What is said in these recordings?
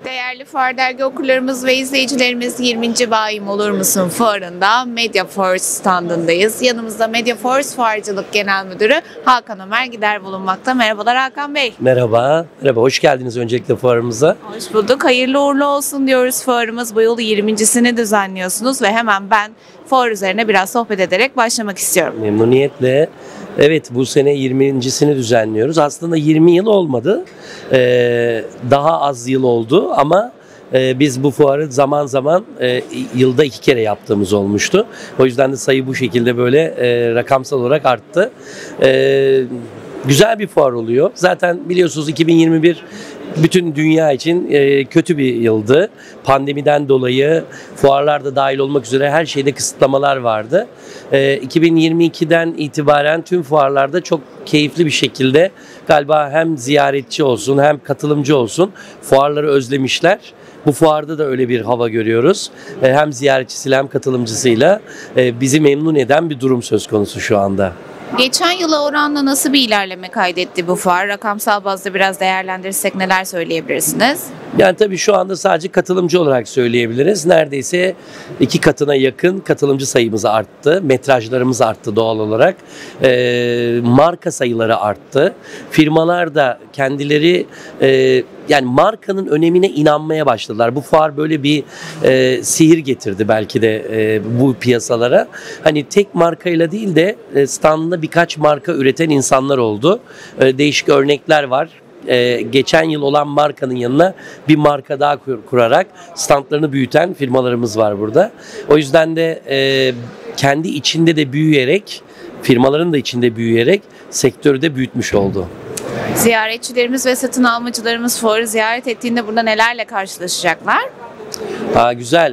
Değerli Fuar Dergi okurlarımız ve izleyicilerimiz 20. Bayim Olur Musun Fuarı'nda MediaForce standındayız. Yanımızda MediaForce Fuarcılık Genel Müdürü Hakan Ömer Gider bulunmakta. Merhabalar Hakan Bey. Merhaba, hoş geldiniz öncelikle fuarımıza. Hoş bulduk. Hayırlı uğurlu olsun diyoruz fuarımız. Bu yıl 20.sini düzenliyorsunuz ve hemen ben fuar üzerine biraz sohbet ederek başlamak istiyorum. Memnuniyetle. Evet, bu sene 20.sini düzenliyoruz. Aslında 20 yıl olmadı. Daha az yıl oldu ama biz bu fuarı zaman zaman yılda 2 kere yaptığımız olmuştu. O yüzden de sayı bu şekilde böyle rakamsal olarak arttı. Güzel bir fuar oluyor. Zaten biliyorsunuz 2021 bütün dünya için kötü bir yıldı. Pandemiden dolayı fuarlarda dahil olmak üzere her şeyde kısıtlamalar vardı. 2022'den itibaren tüm fuarlarda çok keyifli bir şekilde galiba hem ziyaretçi olsun hem katılımcı olsun fuarları özlemişler. Bu fuarda da öyle bir hava görüyoruz. Hem ziyaretçisiyle hem katılımcısıyla bizi memnun eden bir durum söz konusu şu anda. Geçen yıla oranla nasıl bir ilerleme kaydetti bu fuar? Rakamsal bazda biraz değerlendirirsek neler söyleyebilirsiniz? Yani tabii şu anda sadece katılımcı olarak söyleyebiliriz. Neredeyse 2 katına yakın katılımcı sayımız arttı. Metrajlarımız arttı doğal olarak. Marka sayıları arttı. Firmalar da kendileri yani markanın önemine inanmaya başladılar. Bu fuar böyle bir sihir getirdi belki de bu piyasalara. Hani tek markayla değil de standında birkaç marka üreten insanlar oldu. Değişik örnekler var. Geçen yıl olan markanın yanına bir marka daha kurarak standlarını büyüten firmalarımız var burada. O yüzden de kendi içinde de büyüyerek, firmaların da içinde büyüyerek sektörü de büyütmüş oldu. Ziyaretçilerimiz ve satın almacılarımız fuarı ziyaret ettiğinde burada nelerle karşılaşacaklar? Güzel.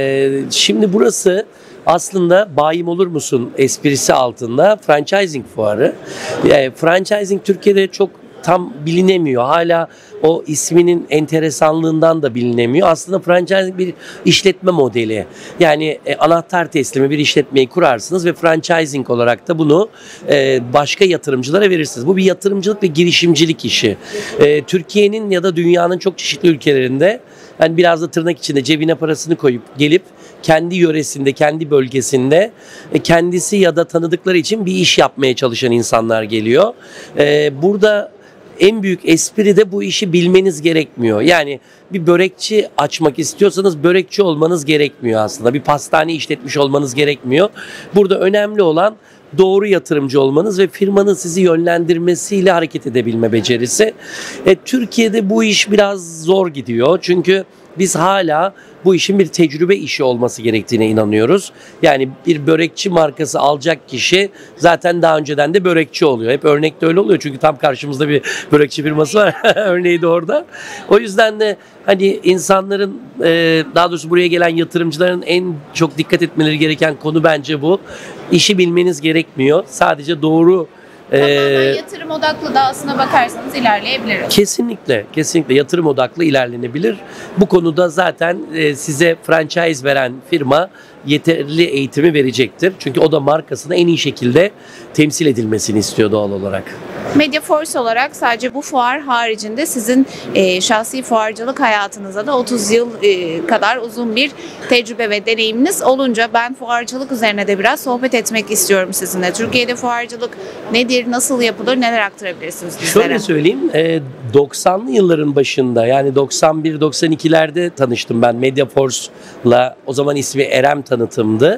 Şimdi burası aslında bayim olur musun esprisi altında franchising fuarı. Franchising Türkiye'de çok tam bilinemiyor. Hala o isminin enteresanlığından da bilinemiyor. Aslında franchising bir işletme modeli. Yani anahtar teslimi bir işletmeyi kurarsınız ve franchising olarak da bunu başka yatırımcılara verirsiniz. Bu bir yatırımcılık ve girişimcilik işi. Türkiye'nin ya da dünyanın çok çeşitli ülkelerinde yani biraz da tırnak içinde cebine parasını koyup gelip kendi yöresinde, kendi bölgesinde kendisi ya da tanıdıkları için bir iş yapmaya çalışan insanlar geliyor. Burada en büyük espri de bu işi bilmeniz gerekmiyor. Yani bir börekçi açmak istiyorsanız börekçi olmanız gerekmiyor aslında. Bir pastane işletmiş olmanız gerekmiyor. Burada önemli olan doğru yatırımcı olmanız ve firmanın sizi yönlendirmesiyle hareket edebilme becerisi. Türkiye'de bu iş biraz zor gidiyor. Çünkü biz hala bu işin bir tecrübe işi olması gerektiğine inanıyoruz. Yani bir börekçi markası alacak kişi zaten daha önceden de börekçi oluyor. Hep örnekte öyle oluyor çünkü tam karşımızda bir börekçi firması var. Örneği de orada. O yüzden de hani insanların daha doğrusu buraya gelen yatırımcıların en çok dikkat etmeleri gereken konu bence bu. İşi bilmeniz gerekmiyor. Sadece doğru Tamamen yatırım odaklı da aslına bakarsanız ilerleyebiliriz. Kesinlikle yatırım odaklı ilerlenebilir. Bu konuda zaten size franchise veren firma yeterli eğitimi verecektir. Çünkü o da markasını en iyi şekilde temsil edilmesini istiyor doğal olarak. MediaForce olarak sadece bu fuar haricinde sizin şahsi fuarcılık hayatınızda da 30 yıl kadar uzun bir tecrübe ve deneyiminiz olunca ben fuarcılık üzerine de biraz sohbet etmek istiyorum sizinle. Türkiye'de fuarcılık nedir, nasıl yapılır, neler aktarabilirsiniz bizlere? Şöyle söyleyeyim, 90'lı yılların başında yani 91-92'lerde tanıştım ben MediaForce'la. O zaman ismi Erem tanıtımdı.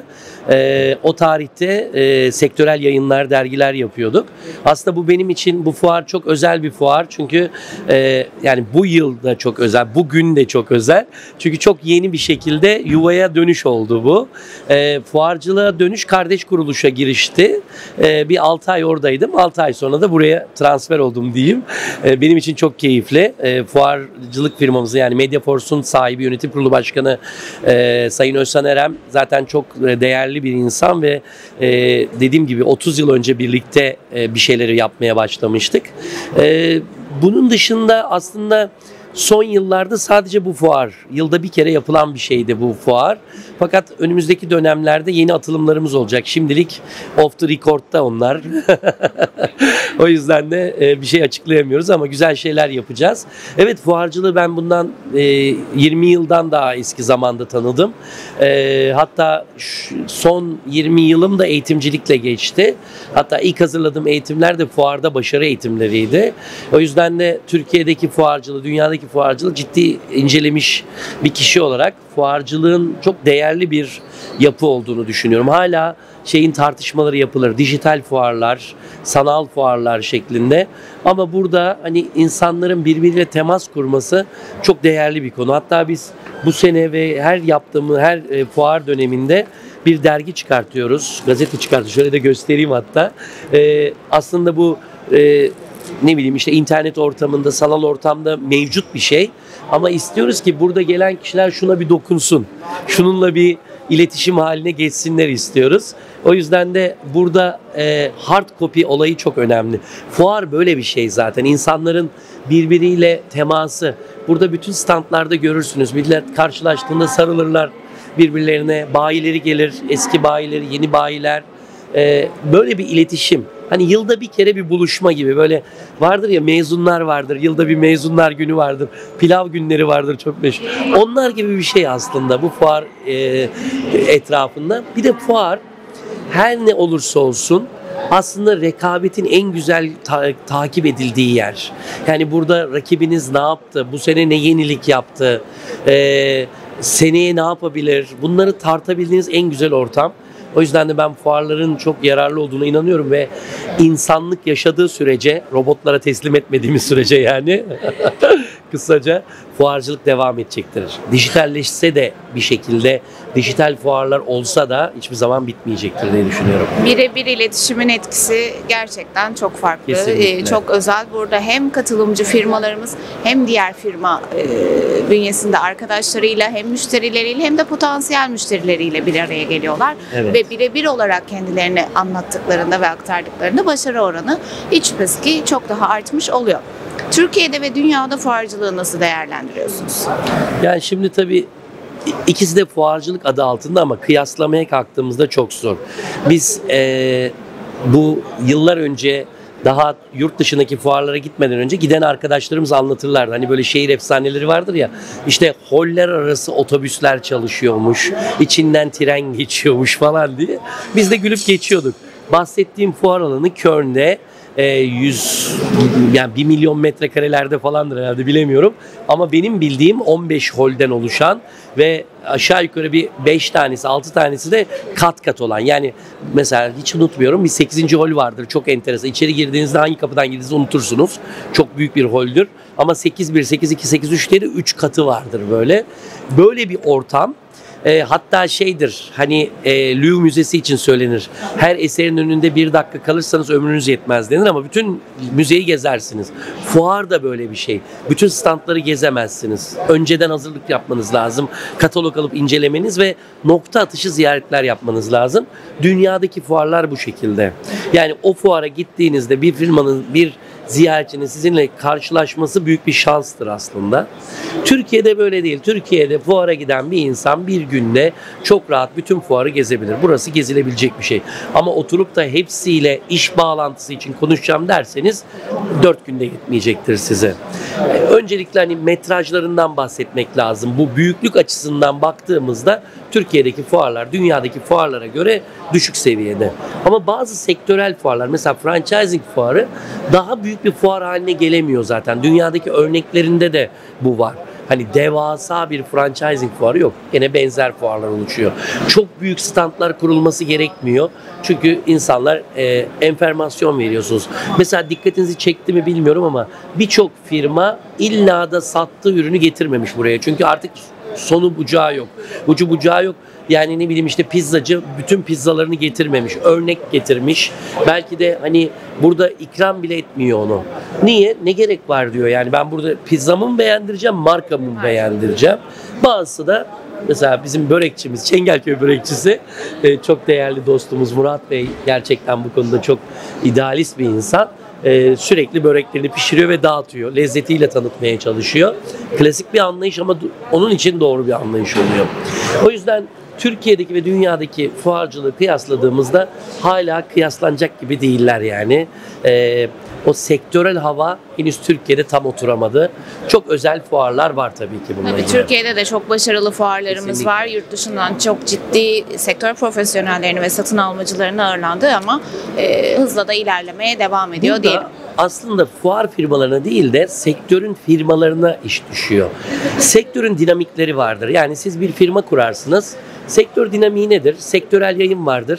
O tarihte sektörel yayınlar, dergiler yapıyorduk. Aslında bu benim için bu fuar çok özel bir fuar. Çünkü yani bu yıl da çok özel, bugün de çok özel. Çünkü çok yeni bir şekilde yuvaya dönüş oldu bu. Fuarcılığa dönüş kardeş kuruluşa girişti. Bir 6 ay oradaydım. 6 ay sonra da buraya transfer oldum diyeyim. Benim için çok keyifli. Fuarcılık firmamızın yani MediaForce'un sahibi, yönetim kurulu başkanı Sayın Özhan Erem zaten çok değerli bir insan ve dediğim gibi 30 yıl önce birlikte bir şeyleri yapmaya başlamıştık. Bunun dışında aslında son yıllarda sadece bu fuar, yılda bir kere yapılan bir şeydi bu fuar. Fakat önümüzdeki dönemlerde yeni atılımlarımız olacak. Şimdilik off the record'da onlar. O yüzden de bir şey açıklayamıyoruz ama güzel şeyler yapacağız. Evet, fuarcılığı ben bundan 20 yıldan daha eski zamanda tanıdım. Hatta son 20 yılım da eğitimcilikle geçti. Hatta ilk hazırladığım eğitimler de fuarda başarı eğitimleriydi. O yüzden de Türkiye'deki fuarcılığı, dünyadaki fuarcılığı ciddi incelemiş bir kişi olarak fuarcılığın çok değerli bir yapı olduğunu düşünüyorum. Hala tartışmaları yapılır. Dijital fuarlar, sanal fuarlar şeklinde. Ama burada hani insanların birbiriyle temas kurması çok değerli bir konu. Hatta biz bu sene ve her fuar döneminde bir dergi çıkartıyoruz. Gazete çıkartıyoruz. Şöyle de göstereyim hatta. Aslında bu internet ortamında, sanal ortamda mevcut bir şey. Ama istiyoruz ki burada gelen kişiler şuna bir dokunsun. Şununla bir iletişim haline geçsinler istiyoruz. O yüzden de burada hard copy olayı çok önemli. Fuar böyle bir şey zaten. İnsanların birbiriyle teması. Burada bütün standlarda görürsünüz. Millet karşılaştığında sarılırlar birbirlerine. Bayileri gelir, eski bayileri, yeni bayiler. Böyle bir iletişim. Hani yılda bir kere bir buluşma gibi, böyle vardır ya, mezunlar vardır. Yılda bir mezunlar günü vardır. Pilav günleri vardır, çok meşhur. Onlar gibi bir şey aslında bu fuar etrafında. Bir de fuar her ne olursa olsun aslında rekabetin en güzel takip edildiği yer. Yani burada rakibiniz ne yaptı? Bu sene ne yenilik yaptı? Seneye ne yapabilir? Bunları tartabildiğiniz en güzel ortam. O yüzden de ben fuarların çok yararlı olduğuna inanıyorum ve insanlık yaşadığı sürece, robotlara teslim etmediğimiz sürece yani kısaca fuarcılık devam edecektir. Dijitalleşse de bir şekilde, dijital fuarlar olsa da hiçbir zaman bitmeyecektir diye düşünüyorum. Birebir iletişimin etkisi gerçekten çok farklı, çok özel. Burada hem katılımcı firmalarımız hem diğer firma bünyesinde arkadaşlarıyla, hem müşterileriyle hem de potansiyel müşterileriyle bir araya geliyorlar. Evet. Ve birebir olarak kendilerini anlattıklarında ve aktardıklarında başarı oranı hiç şüphesiz ki çok daha artmış oluyor. Türkiye'de ve dünyada fuarcılığı nasıl değerlendiriyorsunuz? Yani şimdi tabii ikisi de fuarcılık adı altında ama kıyaslamaya kalktığımızda çok zor. Biz bu yıllar önce, daha yurt dışındaki fuarlara gitmeden önce giden arkadaşlarımız anlatırlardı. Hani böyle şehir efsaneleri vardır ya, işte holler arası otobüsler çalışıyormuş, içinden tren geçiyormuş falan diye. Biz de gülüp geçiyorduk. Bahsettiğim fuar alanı Köln'de, 1 milyon metrekarelerde falandır herhalde, bilemiyorum. Ama benim bildiğim 15 holden oluşan ve aşağı yukarı bir 5 tanesi 6 tanesi de kat kat olan. Yani mesela hiç unutmuyorum, bir 8. hol vardır, çok enteresan. İçeri girdiğinizde hangi kapıdan girdiğinizi unutursunuz. Çok büyük bir holdür. Ama 8-1, 8-2, 8-3 diye de 3 katı vardır böyle. Böyle bir ortam. Hatta hani Louvre Müzesi için söylenir. Her eserin önünde 1 dakika kalırsanız ömrünüz yetmez denir ama bütün müzeyi gezersiniz. Fuar da böyle bir şey. Bütün standları gezemezsiniz. Önceden hazırlık yapmanız lazım. Katalog alıp incelemeniz ve nokta atışı ziyaretler yapmanız lazım. Dünyadaki fuarlar bu şekilde. Yani o fuara gittiğinizde bir firmanın, bir ziyaretçinin sizinle karşılaşması büyük bir şanstır aslında. Türkiye'de böyle değil. Türkiye'de fuara giden bir insan bir günde çok rahat bütün fuarı gezebilir. Burası gezilebilecek bir şey. Ama oturup da hepsiyle iş bağlantısı için konuşacağım derseniz 4 günde yetmeyecektir size. Öncelikle hani metrajlarından bahsetmek lazım. Bu büyüklük açısından baktığımızda Türkiye'deki fuarlar dünyadaki fuarlara göre düşük seviyede. Ama bazı sektörel fuarlar, mesela franchising fuarı daha büyük bir fuar haline gelemiyor zaten. Dünyadaki örneklerinde de bu var. Hani devasa bir franchising fuarı yok. Yine benzer fuarlar oluşuyor. Çok büyük standlar kurulması gerekmiyor. Çünkü insanlar enformasyon veriyorsunuz. Mesela dikkatinizi çekti mi bilmiyorum ama birçok firma illa da sattığı ürünü getirmemiş buraya. Çünkü artık sonu bucağı yok. Ucu bucağı yok. Yani ne bileyim, işte pizzacı bütün pizzalarını getirmemiş. Örnek getirmiş. Belki de hani burada ikram bile etmiyor onu. Niye? Ne gerek var diyor. Yani ben burada pizzamı mı beğendireceğim, markamı mı beğendireceğim? Bazısı da mesela bizim börekçimiz, Çengelköy börekçisi, çok değerli dostumuz Murat Bey, gerçekten bu konuda çok idealist bir insan. sürekli böreklerini pişiriyor ve dağıtıyor. Lezzetiyle tanıtmaya çalışıyor. Klasik bir anlayış ama onun için doğru bir anlayış oluyor. O yüzden Türkiye'deki ve dünyadaki fuarcılığı kıyasladığımızda hala kıyaslanacak gibi değiller yani. O sektörel hava henüz Türkiye'de tam oturamadı. Çok özel fuarlar var tabii ki bununla Tabii ilgili. Türkiye'de de çok başarılı fuarlarımız Kesinlikle. var. Yurt dışından çok ciddi sektör profesyonellerini ve satın almacılarını ağırlandı ama hızla da ilerlemeye devam ediyor Burada diyelim. aslında fuar firmalarına değil de sektörün firmalarına iş düşüyor. Sektörün dinamikleri vardır. Yani siz bir firma kurarsınız. Sektör dinamiği nedir? Sektörel yayın vardır.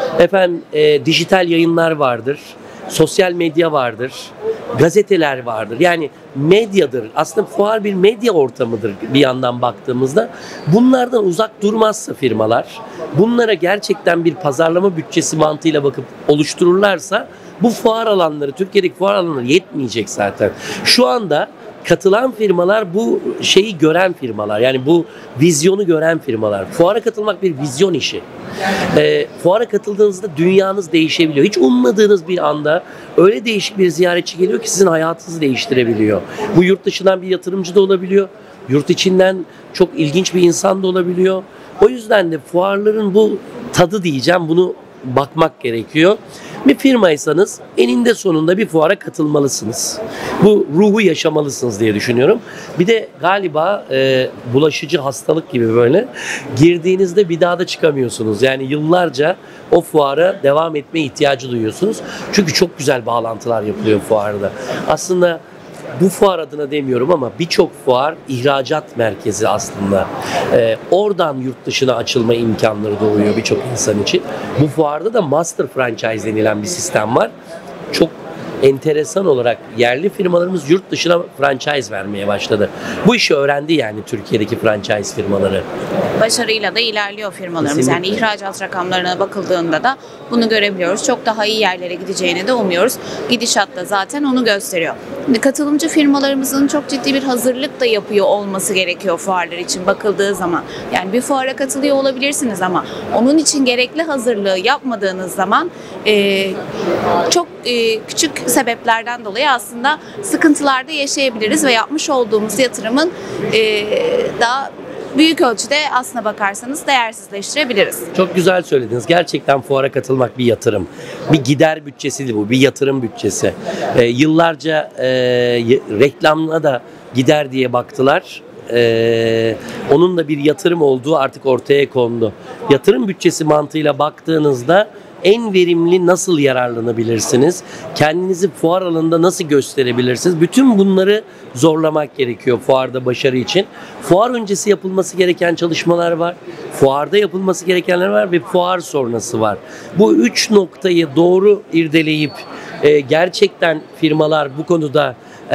Dijital yayınlar vardır. Sosyal medya vardır. Gazeteler vardır. Yani medyadır. Aslında fuar bir medya ortamıdır bir yandan baktığımızda. Bunlardan uzak durmazsa firmalar, bunlara gerçekten bir pazarlama bütçesi mantığıyla bakıp oluştururlarsa bu fuar alanları, Türkiye'deki fuar alanları yetmeyecek zaten. Şu anda katılan firmalar bu şeyi gören firmalar. Yani bu vizyonu gören firmalar. Fuara katılmak bir vizyon işi. Fuara katıldığınızda dünyanız değişebiliyor. Hiç ummadığınız bir anda öyle değişik bir ziyaretçi geliyor ki sizin hayatınızı değiştirebiliyor. Bu yurt dışından bir yatırımcı da olabiliyor. Yurt içinden çok ilginç bir insan da olabiliyor. O yüzden de fuarların bu tadı diyeceğim, bunu bakmak gerekiyor. Bir firmaysanız eninde sonunda bir fuara katılmalısınız. Bu ruhu yaşamalısınız diye düşünüyorum. Bir de galiba bulaşıcı hastalık gibi böyle girdiğinizde bir daha da çıkamıyorsunuz. Yani yıllarca o fuara devam etme ihtiyacı duyuyorsunuz. Çünkü çok güzel bağlantılar yapılıyor fuarda. Aslında bu fuar adına demiyorum ama birçok fuar ihracat merkezi aslında. Oradan yurt dışına açılma imkanları doğuyor birçok insan için. Bu fuarda da master franchise denilen bir sistem var. Çok enteresan olarak yerli firmalarımız yurt dışına franchise vermeye başladı. Bu işi öğrendi yani Türkiye'deki franchise firmaları. Başarıyla da ilerliyor firmalarımız. Kesinlikle. Yani ihracat rakamlarına bakıldığında da bunu görebiliyoruz. Çok daha iyi yerlere gideceğini de umuyoruz. Gidişat da zaten onu gösteriyor. Şimdi katılımcı firmalarımızın çok ciddi bir hazırlık da yapıyor olması gerekiyor fuarlar için bakıldığı zaman. Yani bir fuara katılıyor olabilirsiniz ama onun için gerekli hazırlığı yapmadığınız zaman çok küçük sebeplerden dolayı aslında sıkıntılarda yaşayabiliriz ve yapmış olduğumuz yatırımın daha büyük ölçüde aslına bakarsanız değersizleştirebiliriz. Çok güzel söylediniz. Gerçekten fuara katılmak bir yatırım. Bir gider bütçesi değil bu. Bir yatırım bütçesi. Yıllarca reklamına da gider diye baktılar. Onun da bir yatırım olduğu artık ortaya kondu. Yatırım bütçesi mantığıyla baktığınızda en verimli nasıl yararlanabilirsiniz? Kendinizi fuar alanında nasıl gösterebilirsiniz? Bütün bunları zorlamak gerekiyor fuarda başarı için. Fuar öncesi yapılması gereken çalışmalar var. Fuarda yapılması gerekenler var ve fuar sonrası var. Bu üç noktayı doğru irdeleyip gerçekten firmalar bu konuda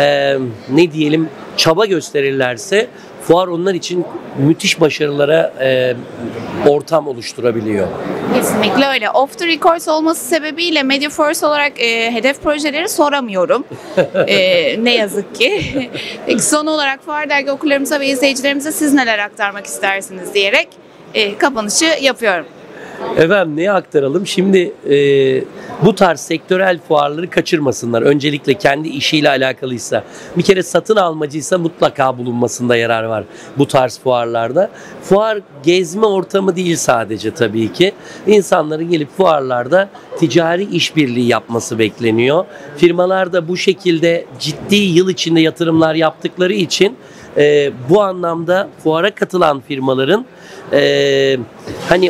çaba gösterirlerse fuar onlar için müthiş başarılara ortam oluşturabiliyor. Kesinlikle öyle. Off the records olması sebebiyle Media First olarak hedef projeleri soramıyorum. Ne yazık ki. Peki son olarak Fuar Dergi okurlarımıza ve izleyicilerimize siz neler aktarmak istersiniz diyerek kapanışı yapıyorum. Efendim neye aktaralım? Şimdi bu tarz sektörel fuarları kaçırmasınlar. Öncelikle kendi işiyle alakalıysa. Bir kere satın almacıysa mutlaka bulunmasında yarar var bu tarz fuarlarda. Fuar gezme ortamı değil sadece tabii ki. İnsanların gelip fuarlarda ticari işbirliği yapması bekleniyor. Firmalar da bu şekilde ciddi yıl içinde yatırımlar yaptıkları için bu anlamda fuara katılan firmaların hani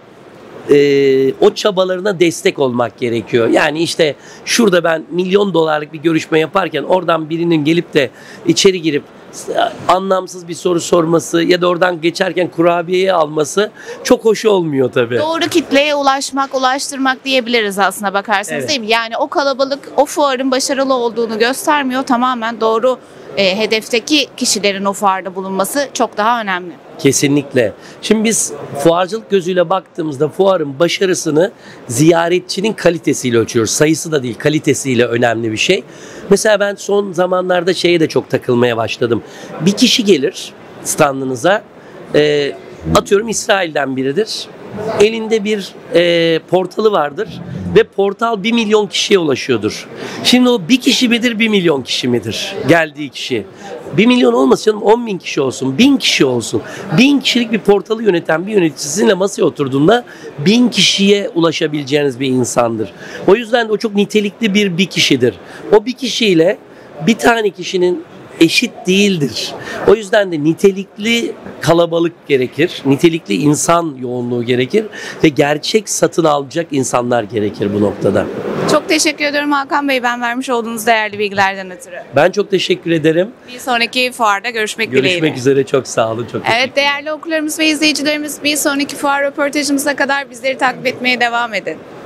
o çabalarına destek olmak gerekiyor. Yani işte şurada ben milyon dolarlık bir görüşme yaparken oradan birinin gelip de içeri girip anlamsız bir soru sorması ya da oradan geçerken kurabiyeyi alması çok hoş olmuyor tabii. Doğru kitleye ulaştırmak diyebiliriz aslına bakarsanız, Evet. değil mi? Yani o kalabalık o fuarın başarılı olduğunu göstermiyor. Tamamen doğru hedefteki kişilerin o fuarda bulunması çok daha önemli. Kesinlikle. Şimdi biz fuarcılık gözüyle baktığımızda fuarın başarısını ziyaretçinin kalitesiyle ölçüyoruz. Sayısı da değil, kalitesiyle önemli bir şey. Mesela ben son zamanlarda şeye de çok takılmaya başladım. Bir kişi gelir standınıza, atıyorum İsrail'den biridir. elinde bir portalı vardır ve portal 1 milyon kişiye ulaşıyordur. Şimdi o bir kişi midir, 1 milyon kişi midir geldiği kişi? 1 milyon olmasın canım, 10 bin kişi olsun, 1000 kişi olsun. 1000 kişilik bir portalı yöneten bir yönetici sizinle masaya oturduğunda 1000 kişiye ulaşabileceğiniz bir insandır. O yüzden de o çok nitelikli bir kişidir. O bir kişiyle bir tane kişinin eşit değildir. O yüzden de nitelikli kalabalık gerekir, nitelikli insan yoğunluğu gerekir ve gerçek satın alacak insanlar gerekir bu noktada. Çok teşekkür ediyorum Hakan Bey, ben vermiş olduğunuz değerli bilgilerden ötürü. Ben çok teşekkür ederim. Bir sonraki fuarda görüşmek dileğiyle. Görüşmek üzere, çok sağ olun. Çok Evet değerli okurlarımız ve izleyicilerimiz, bir sonraki fuar röportajımıza kadar bizleri takip etmeye devam edin.